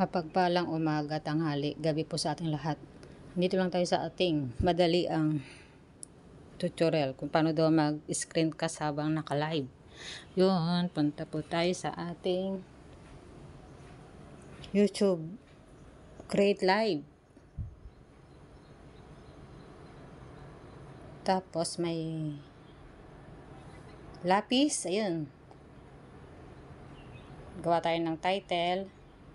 Mapagpalang umaga, tanghali, gabi po sa ating lahat. Dito lang tayo sa ating madali ang tutorial kung paano daw mag-screencast habang naka-live. Yun, punta po tayo sa ating YouTube. Create live. Tapos may lapis, ayun. Gawa tayo ng title.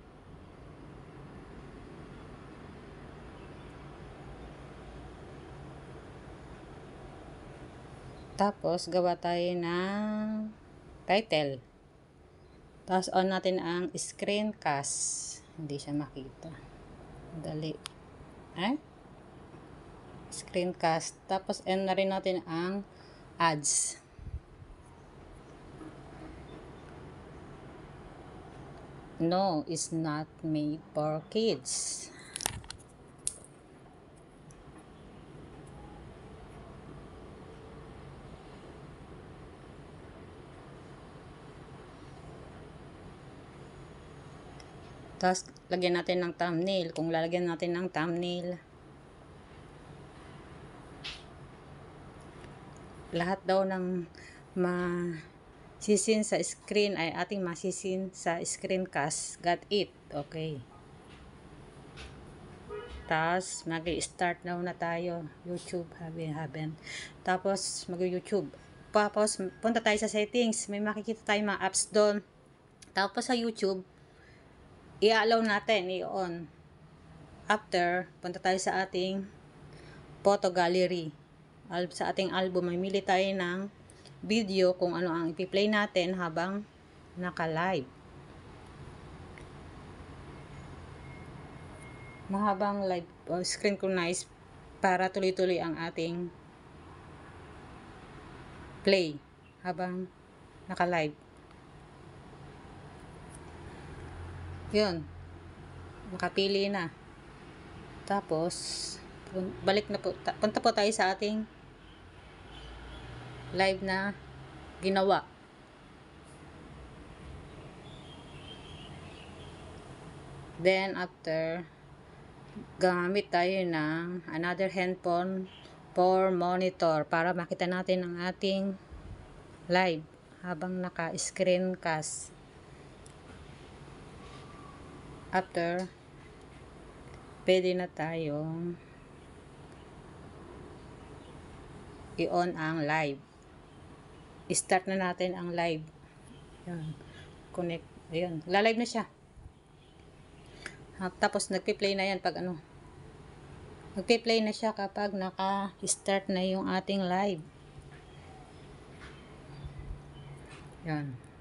Tapos, gawa tayo ng title. Tapos, on natin ang screencast. Hindi siya makita. Dali. Screencast. Tapos, end na rin natin ang ads. No, it's not made for kids. Tapos, lagyan natin ng thumbnail. Kung lalagyan natin ng thumbnail, lahat daw ng masisin sa screen ay ating masisin sa screencast. Got it? Okay. Tapos, mag-start na tayo. YouTube, haven't. Tapos, mag-YouTube. Tapos, punta tayo sa settings. May makikita tayo mga apps doon. Tapos, sa YouTube, i-allow natin, i-on. After, punta tayo sa ating photo gallery. Sa ating album, mamili tayo ng video kung ano ang ipi-play natin habang naka-live. Mahabang live synchronize para tuloy-tuloy ang ating play habang naka-live. Yun. Nakapili na. Tapos, balik na po. Punta po tayo sa ating live na ginawa. Then, after, gamit tayo ng another handphone for monitor para makita natin ang ating live habang naka-screencast. After, pwede na tayong i-on ang live. I-start na natin ang live. Ayan. Connect. Ayan. La-live na siya. Tapos, nagpi-play na yan pag ano. Nagpi-play na siya kapag naka-start na yung ating live. Ayan.